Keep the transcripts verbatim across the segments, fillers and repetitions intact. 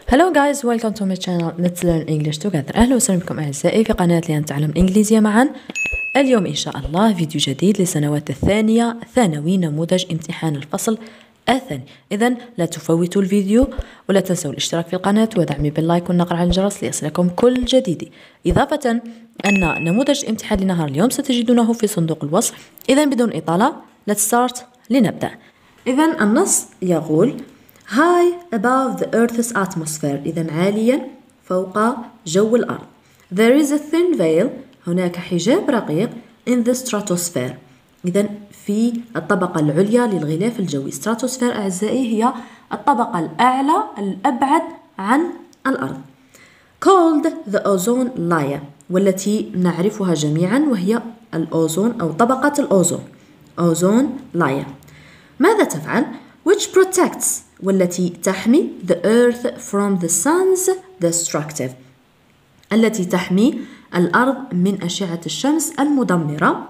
Hello guys, welcome to my channel Let's Learn English Together. أهلا وسهلا بكم أعزائي في قناة لنتعلم الإنجليزية معا. اليوم إن شاء الله فيديو جديد لسنوات الثانية ثانوي نموذج امتحان الفصل الثاني. إذن لا تفوتوا الفيديو ولا تنسوا الاشتراك في القناة ودعمي باللايك والنقر على الجرس ليصلكم كل جديد. إضافة أن نموذج الامتحان لنهار اليوم ستجدونه في صندوق الوصف. إذن بدون إطالة let's start لنبدأ. إذن النص يقول high above the Earth's atmosphere. إذن عاليا فوق جو الأرض. There is a thin veil. هناك حجاب رقيق in the stratosphere. إذن في الطبقة العليا للغلاف الجوي. stratosphere أعزائي هي الطبقة الأعلى الأبعد عن الأرض. called the ozone layer والتي نعرفها جميعا وهي الأوزون أو طبقة الأوزون. ozone layer. ماذا تفعل؟ which protects والتي تحمي the earth from the sun's destructive. التي تحمي الأرض من أشعة الشمس المدمرة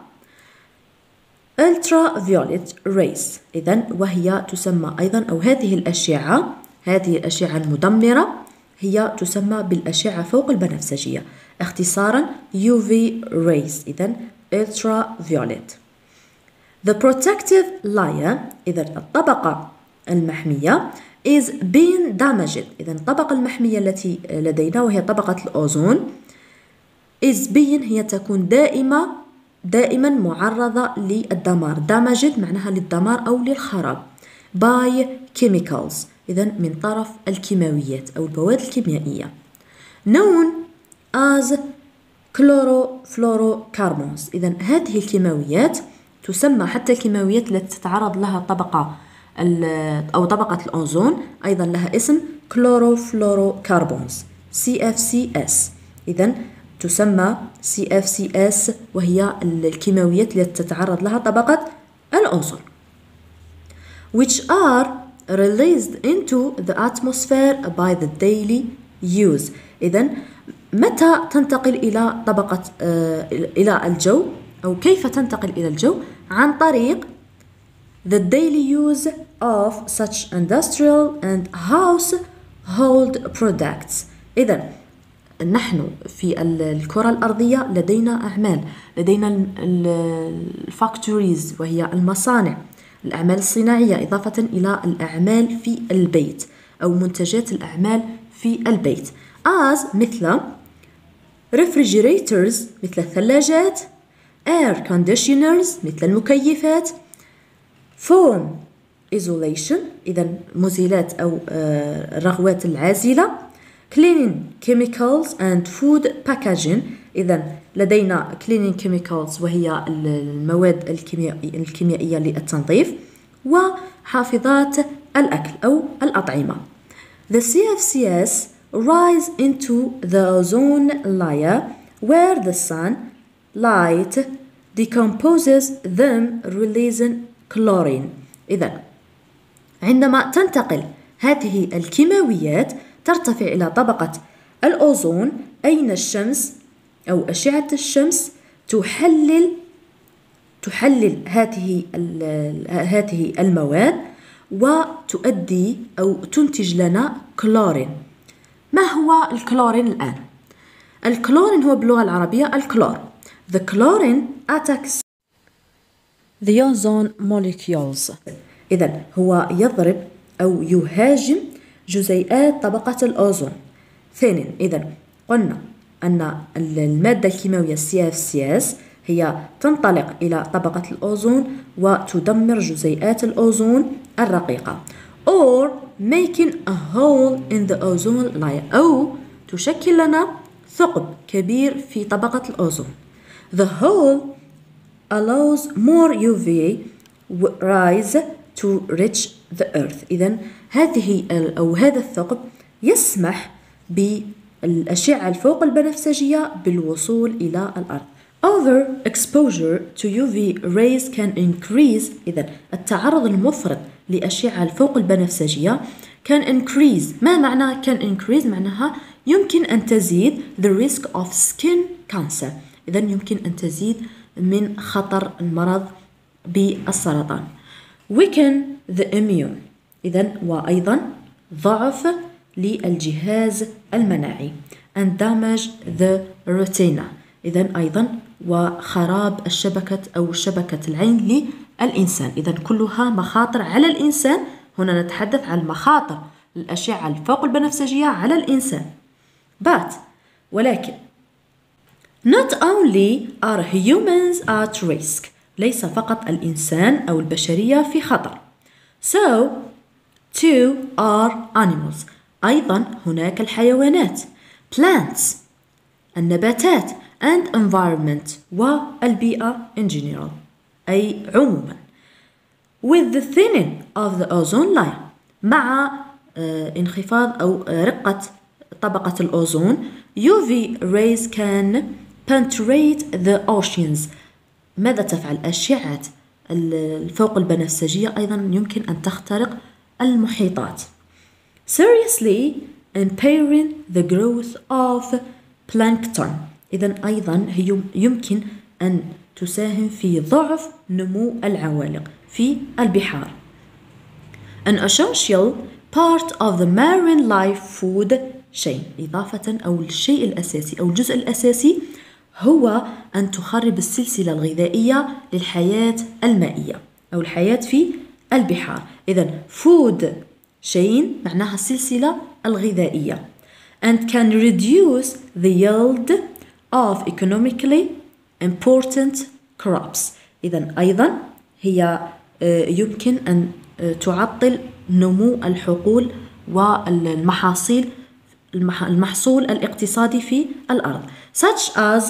ultraviolet rays. إذن وهي تسمى أيضا أو هذه الأشعة هذه الأشعة المدمرة هي تسمى بالأشعة فوق البنفسجية اختصارا يو في rays. إذن ultraviolet. The protective layer إذن الطبقة المحمية is being damaged. إذن الطبقة المحمية التي لدينا وهي طبقة الأوزون is being هي تكون دائمة دائما معرضة للدمار. damaged معناها للدمار أو للخراب by chemicals. إذن من طرف الكيماويات أو المواد الكيميائية known as chlorofluorocarbons. إذن هذه الكيماويات تسمى حتى الكيماويات التي تتعرض لها طبقة أو طبقة الأوزون أيضا لها اسم chlorofluorocarbons سي إف سي إس. إذن تسمى سي إف سي إس وهي الكيماويات التي تتعرض لها طبقة الأوزون which are released into the atmosphere by the daily use. إذن متى تنتقل إلى طبقة آه إلى الجو أو كيف تنتقل إلى الجو؟ عن طريق the daily use of such industrial and household products. إذن نحن في الكرة الأرضية لدينا أعمال لدينا الفاكتوريز وهي المصانع الأعمال الصناعية إضافة إلى الأعمال في البيت أو منتجات الأعمال في البيت as مثل refrigerators مثل الثلاجات air conditioners مثل المكيفات foam isolation إذن مزيلات أو الرغوات العازلة cleaning chemicals and food packaging. إذن لدينا cleaning chemicals وهي المواد الكيميائية للتنظيف وحافظات الأكل أو الأطعمة. The سي إف سي إس rise into the ozone layer where the sun light decomposes them releasing chlorine. إذن عندما تنتقل هذه الكيماويات ترتفع إلى طبقة الأوزون أين الشمس أو أشعة الشمس تحلل تحلل هذه هذه المواد وتؤدي أو تنتج لنا كلورين. ما هو الكلورين الآن؟ الكلورين هو باللغة العربية الكلور. The chlorine attacks the ozone molecules. إذن هو يضرب أو يهاجم جزيئات طبقة الأوزون. ثانيا إذن قلنا أن المادة الكيماوية سي إف سي إس هي تنطلق إلى طبقة الأوزون وتدمر جزيئات الأوزون الرقيقة or making a hole in the ozone layer أو تشكل لنا ثقب كبير في طبقة الأوزون. The hole allows more يو في rays to reach the earth. إذن هذه أو هذا الثقب يسمح بالأشعة الفوق البنفسجية بالوصول إلى الأرض. Over exposure to يو في rays can increase. إذن التعرض المفرط لأشعة الفوق البنفسجية can increase. ما معنى can increase؟ معناها يمكن أن تزيد the risk of skin cancer. إذن يمكن أن تزيد من خطر المرض بالسرطان. weaken the immune. إذن وأيضا ضعف للجهاز المناعي and damage the retina. إذن أيضا وخراب الشبكة أو شبكة العين للإنسان. إذن كلها مخاطر على الإنسان. هنا نتحدث عن مخاطر الأشعة الفوق البنفسجية على الإنسان. but ولكن not only are humans at risk. ليس فقط الإنسان أو البشرية في خطر. so too are animals. أيضا هناك الحيوانات plants النباتات and environment والبيئة in general أي عموما. with the thinning of the ozone layer مع انخفاض أو رقة طبقة الأوزون يو في rays can penetrate the oceans. ماذا تفعل أشعة الفوق البنفسجية؟ أيضا يمكن أن تخترق المحيطات. seriously impairing the growth of plankton. إذن أيضا هي يمكن أن تساهم في ضعف نمو العوالق في البحار. an essential part of the marine life food chain. إضافة أو الشيء الأساسي أو الجزء الأساسي هو أن تخرب السلسلة الغذائية للحياة المائية أو الحياة في البحار. إذن food chain معناها السلسلة الغذائية and can reduce the yield of economically important crops. إذن أيضا هي يمكن أن تعطل نمو الحقول والمحاصيل المحصول الاقتصادي في الأرض such as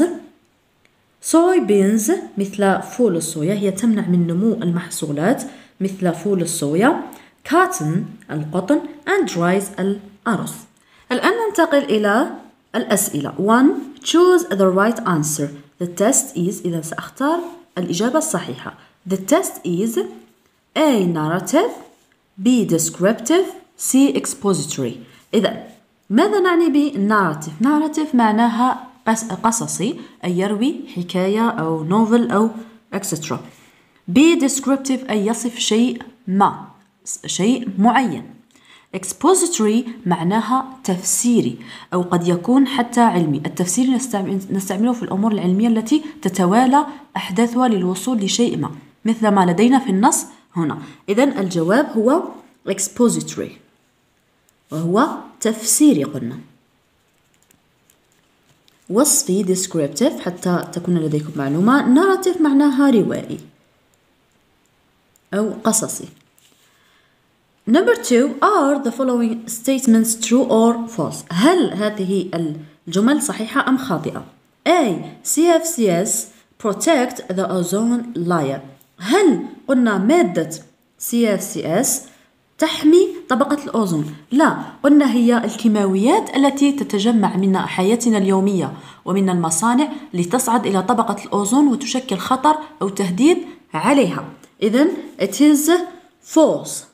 soybeans مثل فول الصويا. هي تمنع من نمو المحصولات مثل فول الصويا cotton القطن and rice الأرز. الآن ننتقل إلى الأسئلة. one choose the right answer. the test is إذا سأختار الإجابة الصحيحة. the test is A narrative B descriptive C expository. إذا ماذا نعني ب narrative؟ narrative معناها قصصي أي يروي حكاية أو novel أو et cetera. B descriptive أي يصف شيء ما شيء معين. expository معناها تفسيري أو قد يكون حتى علمي. التفسير نستعمله في الأمور العلمية التي تتوالى أحداثها للوصول لشيء ما مثل ما لدينا في النص هنا. إذن الجواب هو expository وهو تفسيري. قلنا وصفي descriptive حتى تكون لديكم معلومة. narrative معناها روائي أو قصصي. Number two are the following statements true or false. هل هذه الجمل صحيحة أم خاطئة؟ A C F C S protect the ozone layer. هل قلنا مادة C F C S تحمي طبقة الأوزون؟ لا، قلنا هي الكيماويات التي تتجمع من حياتنا اليومية ومن المصانع لتصعد إلى طبقة الأوزون وتشكل خطر أو تهديد عليها. إذن it is false.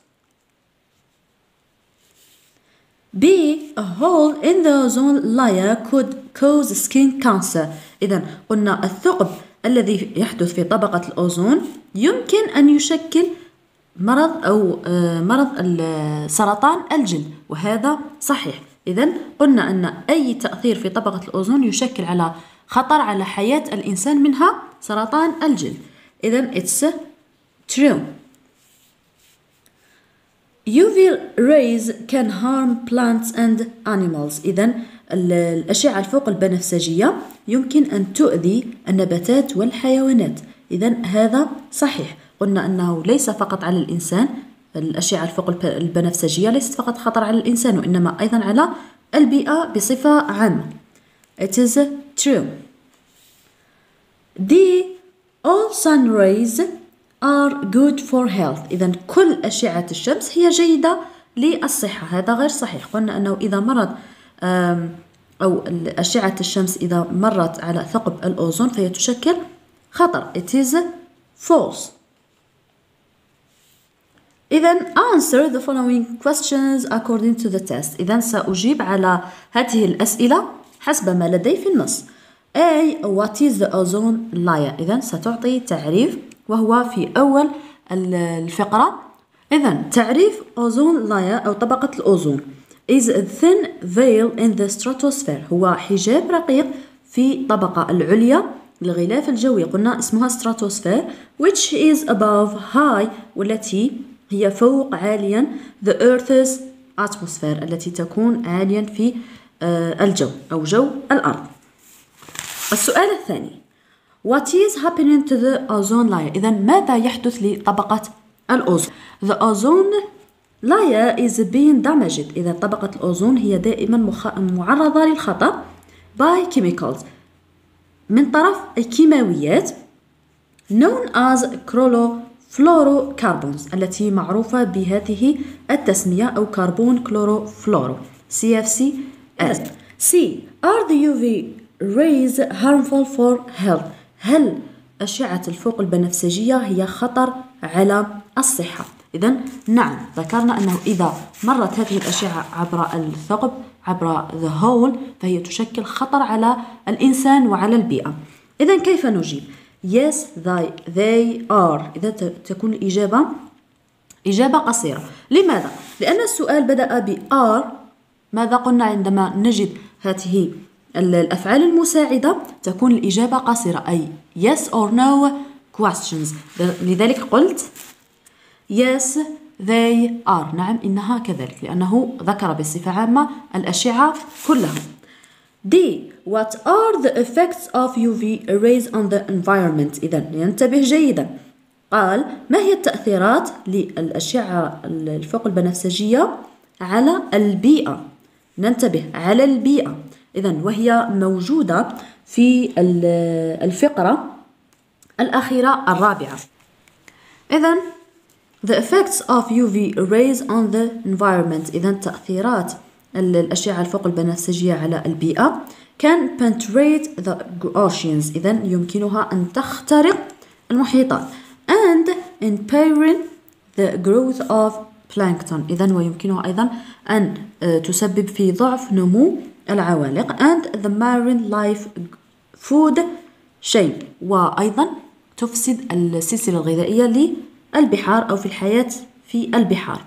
B a hole in the ozone layer could cause skin cancer. إذن قلنا الثقب الذي يحدث في طبقة الأوزون يمكن أن يشكل مرض أو مرض سرطان الجلد وهذا صحيح. إذن قلنا أن أي تأثير في طبقة الأوزون يشكل على خطر على حياة الإنسان منها سرطان الجلد. إذن it's true. U V rays can harm plants and animals. إذن الأشعة الفوق البنفسجية يمكن أن تؤذي النباتات والحيوانات. إذن هذا صحيح. قلنا أنه ليس فقط على الإنسان. الأشعة الفوق البنفسجية ليست فقط خطر على الإنسان وإنما أيضا على البيئة بصفة عامة. It is true. D all sun rays are good for health. إذن كل أشعة الشمس هي جيدة للصحة. هذا غير صحيح. قلنا أنه إذا مرت أو أشعة الشمس إذا مرت على ثقب الأوزون فهي تشكل خطر. It is false. إذن answer the following questions according to the test. إذن سأجيب على هذه الأسئلة حسب ما لدي في النص. A what is the ozone layer. إذن ستعطي تعريف وهو في أول الفقرة. إذن تعريف ozone layer أو طبقة الأوزون. is a thin veil in the stratosphere. هو حجاب رقيق في الطبقة العليا للغلاف الجوي، قلنا اسمها stratosphere, which is above high والتي هي فوق عاليا the earth's atmosphere التي تكون عاليا في الجو أو جو الأرض. السؤال الثاني What is happening to the ozone layer؟ إذا ماذا يحدث لطبقة الأوزون؟ The ozone layer is being damaged. إذا طبقة الأوزون هي دائما مخ... معرضة للخطر by chemicals من طرف الكيماويات known as chlorofluorocarbons التي معروفة بهذه التسمية أو كربون كلوروفلورو سي إف سي إس. C. Are the يو في rays harmful for health؟ هل أشعة الفوق البنفسجية هي خطر على الصحة؟ إذن نعم، ذكرنا أنه إذا مرت هذه الأشعة عبر الثقب عبر the hole فهي تشكل خطر على الإنسان وعلى البيئة. إذن كيف نجيب؟ Yes they, they are. إذا تكون الإجابة إجابة قصيرة. لماذا؟ لأن السؤال بدأ ب are. ماذا قلنا عندما نجد هذه الأفعال المساعدة تكون الإجابة قصيرة أي yes or no questions. لذلك قلت yes they are. نعم إنها كذلك لأنه ذكر بصفة عامة الأشعة كلها. D. What are the effects of يو في rays on the environment؟ إذن ينتبه جيدا. قال ما هي التأثيرات للأشعة الفوق البنفسجية على البيئة؟ ننتبه على البيئة. إذن وهي موجودة في الفقرة الأخيرة الرابعة. إذن the effects of يو في rays on the environment. إذن تأثيرات الأشعة الفوق البنفسجية على البيئة can penetrate the oceans. إذن يمكنها أن تخترق المحيطات and impairing the growth of plankton. إذن ويمكنها أيضا أن تسبب في ضعف نمو العوالق and the marine life food chain وأيضا تفسد السلسلة الغذائية للبحار أو في الحياة في البحار.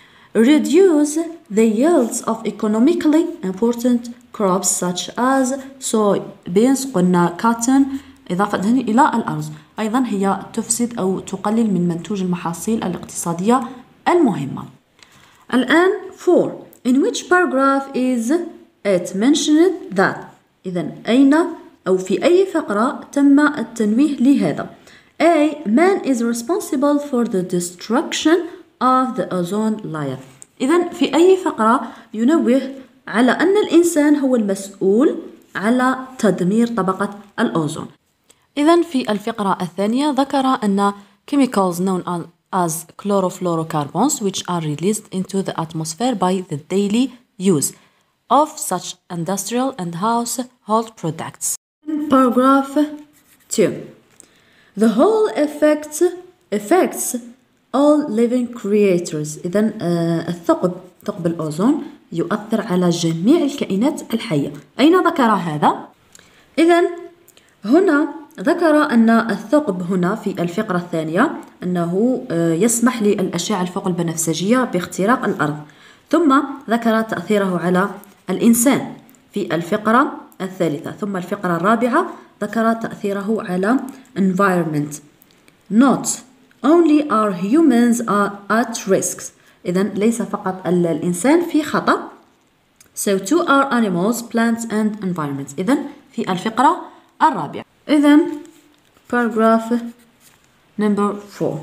Reduce the yields of economically important crops such as soybeans. قلنا cotton إضافة إلى الأرز. أيضا هي تفسد أو تقلل من منتوج المحاصيل الاقتصادية المهمة. الآن four. In which paragraph is it mentioned that؟ إذن أين أو في أي فقرة تم التنويه لهذا؟ A. Man is responsible for the destruction of the ozone layer. إذن في أي فقرة ينوه على أن الإنسان هو المسؤول على تدمير طبقة الأوزون. إذن في الفقرة الثانية ذكر أن chemicals known as chlorofluorocarbons which are released into the atmosphere by the daily use of such industrial and household products. Paragraph two. The whole affects affects all living creatures. إذن آه الثقب ثقب الأوزون يؤثر على جميع الكائنات الحية. أين ذكر هذا؟ إذن هنا ذكر أن الثقب هنا في الفقرة الثانية أنه آه يسمح للأشعة الفوق البنفسجية باختراق الأرض، ثم ذكر تأثيره على الإنسان في الفقرة الثالثة، ثم الفقرة الرابعة ذكر تأثيره على environment. Not only are humans are at risks. إذن ليس فقط الإنسان في خطر. So too are animals, plants and environments. إذن في الفقرة الرابعة. إذن paragraph number four.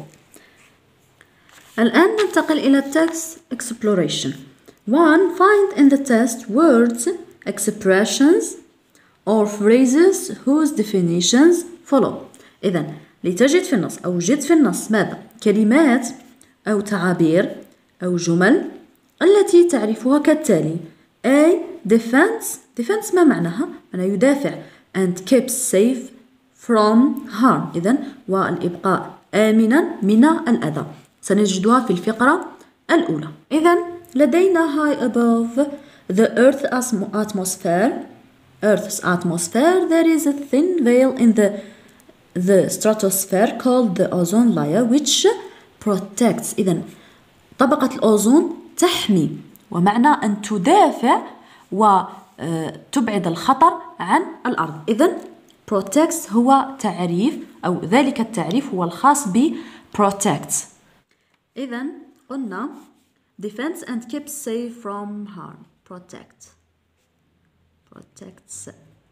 الآن ننتقل إلى text exploration. one. Find in the text words, expressions or phrases whose definitions follow. إذن لتجد في النص أو جد في النص ماذا؟ كلمات أو تعابير أو جمل التي تعرفها كالتالي. A. Defense. Defense ما معناها؟ أنا يدافع. And keep safe from harm. إذن والإبقاء آمنا من الأذى سنجدها في الفقرة الأولى. إذن لدينا high above the earth atmosphere Earth's atmosphere there is a thin veil in the the stratosphere called the ozone layer which protects. إذن طبقة الأوزون تحمي ومعنى أن تدافع وتبعد الخطر عن الأرض. إذن protects هو تعريف أو ذلك التعريف هو الخاص ب protects. إذن قلنا defends and keeps safe from harm. protect protects.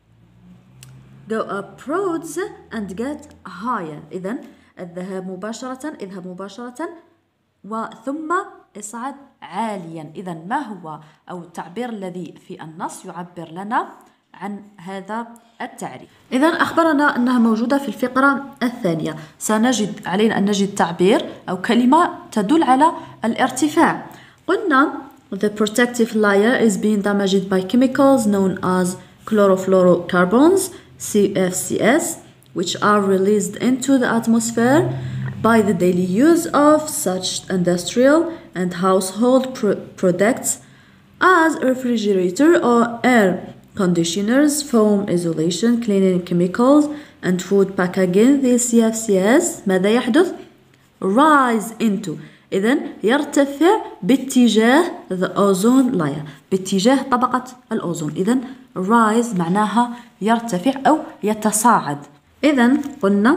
go approach and get higher. إذن الذهاب مباشرة، اذهب مباشرة وثم اصعد عاليا. إذن ما هو أو التعبير الذي في النص يعبر لنا عن هذا التعريف؟ إذن أخبرنا أنها موجودة في الفقرة الثانية. سنجد علينا أن نجد تعبير أو كلمة تدل على الارتفاع. قلنا the protective layer is being damaged by chemicals known as chlorofluorocarbons C F C S, which are released into the atmosphere by the daily use of such industrial and household pro products as refrigerator or air conditioners, foam isolation, cleaning chemicals and food packaging. The C F C S ماذا يحدث؟ rise into. إذن يرتفع باتجاه the ozone layer، باتجاه طبقة الأوزون. إذن rise معناها يرتفع أو يتصاعد. إذن قلنا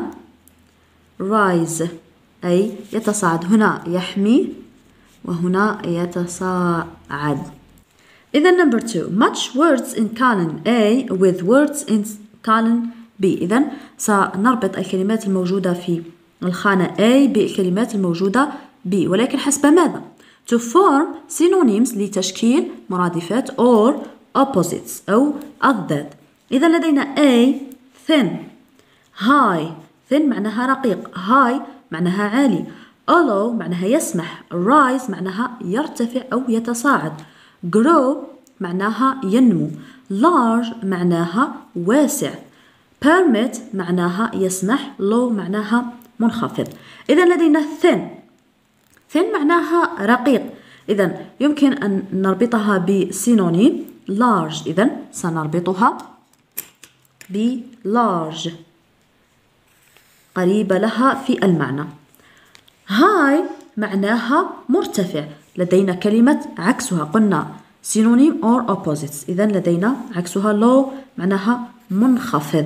rise أي يتصاعد، هنا يحمي وهنا يتصاعد. إذن number two match words in column A with words in column B. إذن سنربط الكلمات الموجودة في الخانة A بالكلمات الموجودة B، ولكن حسب ماذا؟ to form synonyms لتشكيل مرادفات or opposites أو أضداد. إذا لدينا A thin high. thin معناها رقيق، high معناها عالي، allow معناها يسمح، rise معناها يرتفع أو يتصاعد، grow معناها ينمو، large معناها واسع، permit معناها يسمح، low معناها منخفض. إذا لدينا thin. thin معناها رقيق، إذا يمكن أن نربطها بسينونيم large. إذا سنربطها ب large قريبة لها في المعنى. high معناها مرتفع، لدينا كلمة عكسها، قلنا synonym or opposites. إذا لدينا عكسها low معناها منخفض،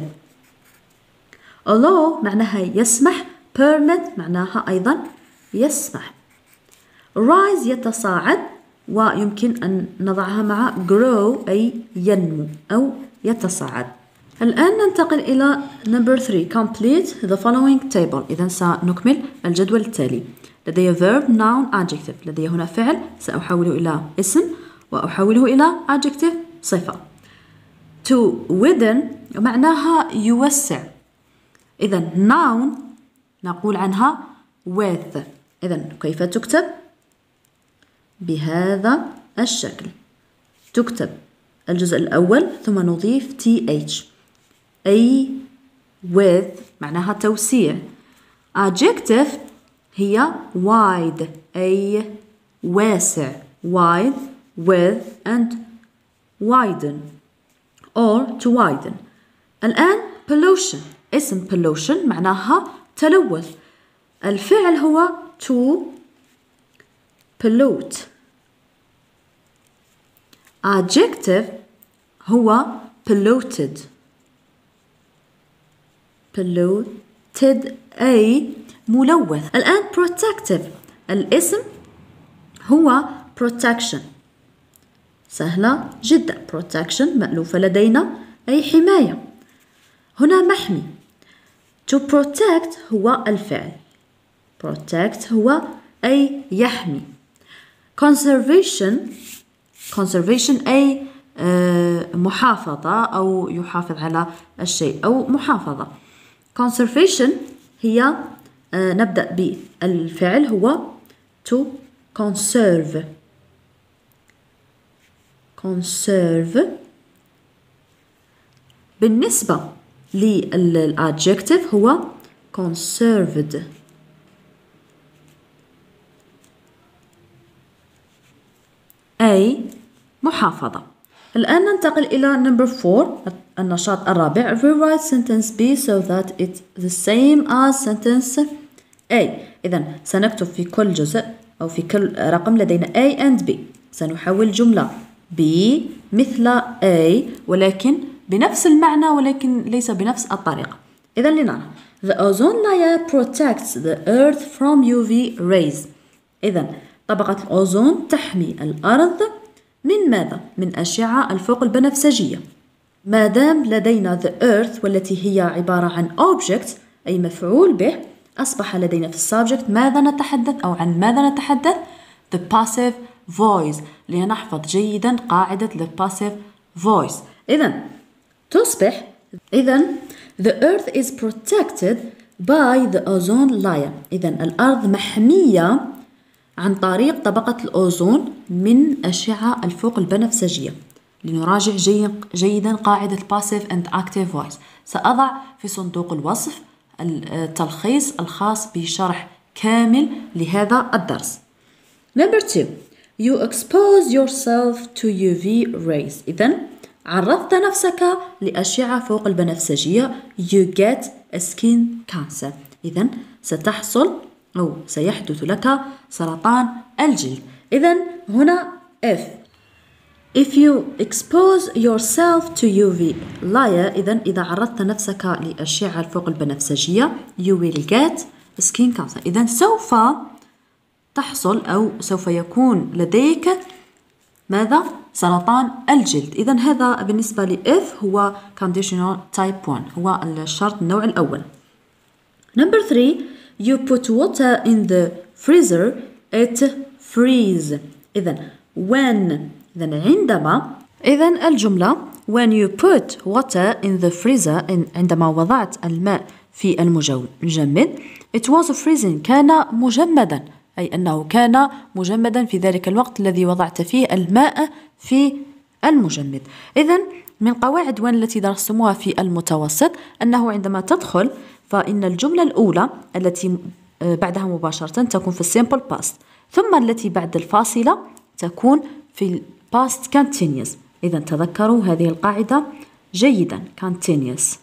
allow معناها يسمح، permit معناها أيضا يسمح، rise يتصاعد ويمكن أن نضعها مع grow أي ينمو أو يتصاعد. الآن ننتقل إلى number three complete the following table. إذا سنكمل الجدول التالي. لدي verb noun adjective، لدي هنا فعل سأحوله إلى اسم وأحوله إلى adjective صفة. to widen معناها يوسع، إذا noun نقول عنها with. إذا كيف تكتب؟ بهذا الشكل، تكتب الجزء الأول ثم نضيف th أي with معناها توسيع. adjective هي wide أي واسع، wide with and widen or to widen. الآن pollution، اسم pollution معناها تلوث، الفعل هو to pollute. adjective هو polluted polluted أي ملوث. الآن protective، الاسم هو protection، سهلة جدا، protection مألوفة لدينا أي حماية، هنا محمي. to protect هو الفعل، protect هو أي يحمي. conservation conservation أي محافظة أو يحافظ على الشيء أو محافظة. conservation هي نبدأ بالفعل هو to conserve conserve. بالنسبة للadjective هو conserved أي محافظة. الآن ننتقل إلى number four النشاط الرابع. rewrite sentence B so that it's the same as sentence A. إذن سنكتب في كل جزء أو في كل رقم لدينا A and B. سنحول جملة B مثل A ولكن بنفس المعنى ولكن ليس بنفس الطريقة. إذن لنرى The ozone layer protects the earth from يو في rays. إذن طبقة الأوزون تحمي الأرض من ماذا؟ من أشعة الفوق البنفسجية. ما دام لدينا the earth والتي هي عبارة عن object أي مفعول به، أصبح لدينا في السبجكت ماذا نتحدث أو عن ماذا نتحدث؟ the passive voice. لنحفظ جيدا قاعدة the passive voice. إذن تصبح إذن the earth is protected by the ozone layer. إذن الأرض محمية عن طريق طبقة الأوزون من أشعة الفوق البنفسجية. لنراجع جي جيدا قاعدة passive and active voice. سأضع في صندوق الوصف التلخيص الخاص بشرح كامل لهذا الدرس. Number two, you expose yourself to يو في rays. إذن عرضت نفسك لأشعة فوق البنفسجية. You get a skin cancer. إذن ستحصل أو سيحدث لك سرطان الجلد. إذن هنا if if you expose yourself to يو في layer. إذن إذا عرضت نفسك لأشعة الفوق البنفسجية you will get skin cancer. إذن سوف تحصل أو سوف يكون لديك ماذا؟ سرطان الجلد. إذن هذا بالنسبة ل if هو conditional type one، هو الشرط النوع الأول. Number three, you put water in the freezer it freeze. إذن when إذن عندما إذن الجملة when you put water in the freezer عندما وضعت الماء في المجمد it was freezing كان مجمدا، أي أنه كان مجمدا في ذلك الوقت الذي وضعت فيه الماء في المجمد. إذن من قواعد وين التي درستموها في المتوسط أنه عندما تدخل فإن الجملة الأولى التي بعدها مباشرة تكون في السيمبل باست، ثم التي بعد الفاصلة تكون في past continuous. إذن تذكروا هذه القاعدة جيدا continuous.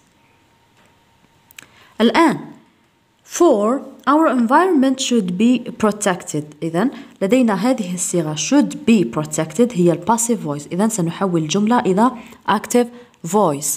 الآن for our environment should be protected. إذن لدينا هذه الصيغة should be protected هي ال passive voice. إذن سنحول الجملة إلى active voice.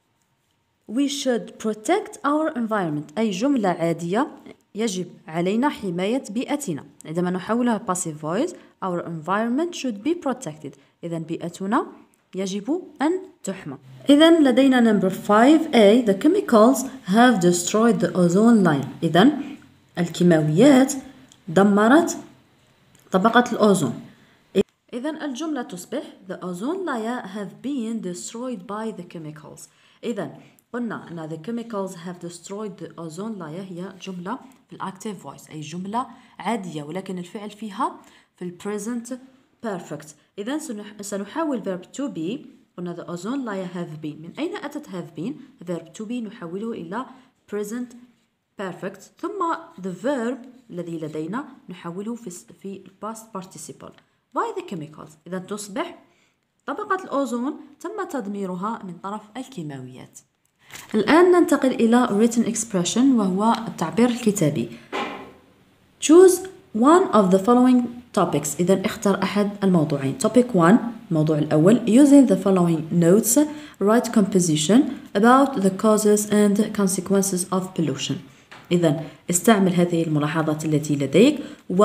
We should protect our environment أي جملة عادية يجب علينا حماية بيئتنا. عندما نحولها passive voice our environment should be protected. إذن بيئتنا يجب أن تحمى. إذن لدينا number five A the chemicals have destroyed the ozone layer. إذن الكيماويات دمرت طبقة الأوزون. إذن الجملة تصبح the ozone layer have been destroyed by the chemicals. إذن قلنا أن the chemicals have destroyed the ozone layer هي جملة في active voice أي جملة عادية ولكن الفعل فيها في present perfect. إذن سنحول verb to be. قلنا the ozone layer have been. من أين أتت have been؟ verb to be نحوله إلى present perfect ثم the verb الذي لدينا نحوله في في past participle by the chemicals. إذا تصبح طبقة الأوزون تم تدميرها من طرف الكيماويات. الآن ننتقل إلى written expression وهو التعبير الكتابي. Choose one of the following topics. إذا اختر أحد الموضوعين. Topic one الموضوع الأول using the following notes write composition about the causes and consequences of pollution. إذا استعمل هذه الملاحظات التي لديك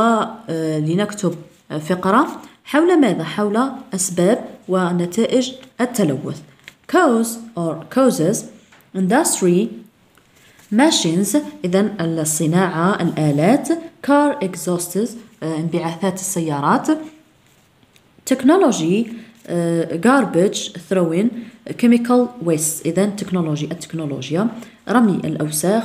ولنكتب فقرة حول ماذا؟ حول أسباب ونتائج التلوث. Cause or causes industry machines. إذا الصناعة الآلات car exhausts انبعاثات السيارات technology garbage throwing chemical waste. إذا تكنولوجي التكنولوجيا رمي الأوساخ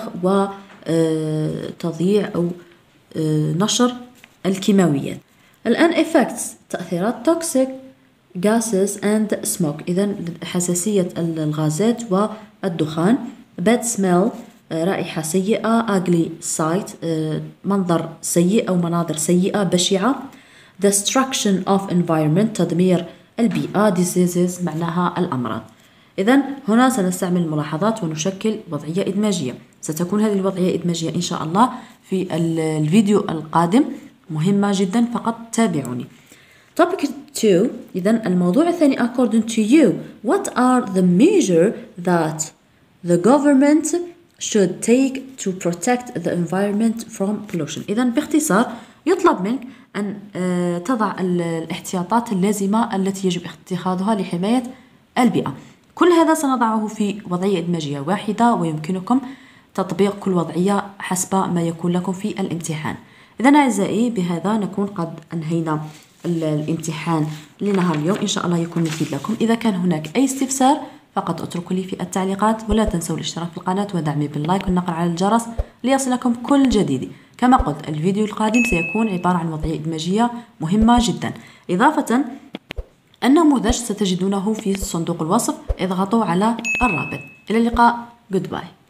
وتضييع أو نشر الكيماويات. الآن effects تأثيرات toxic gases and smoke. إذا حساسية الغازات والدخان bad smell رائحة سيئة ugly sight منظر سيء أو مناظر سيئة بشعة destruction of environment تدمير البيئة diseases معناها الأمراض. إذن هنا سنستعمل الملاحظات ونشكل وضعية إدماجية. ستكون هذه الوضعية إدماجية إن شاء الله في الفيديو القادم مهمة جدا فقط تابعوني. Topic two. إذن الموضوع الثاني according to you, what are the measures that the government should take to protect the environment from pollution. إذن باختصار يطلب منك أن تضع الاحتياطات اللازمة التي يجب اتخاذها لحماية البيئة. كل هذا سنضعه في وضعية إدماجية واحدة، ويمكنكم تطبيق كل وضعية حسب ما يكون لكم في الامتحان. إذن أعزائي بهذا نكون قد أنهينا الامتحان لنهار اليوم، إن شاء الله يكون مفيد لكم. إذا كان هناك أي استفسار فقط اتركوا لي في التعليقات، ولا تنسوا الاشتراك في القناة ودعمي باللايك والنقر على الجرس ليصلكم كل جديد. كما قلت الفيديو القادم سيكون عبارة عن وضعية إدماجية مهمة جدا. إضافة النموذج ستجدونه في صندوق الوصف، اضغطوا على الرابط. إلى اللقاء. Goodbye.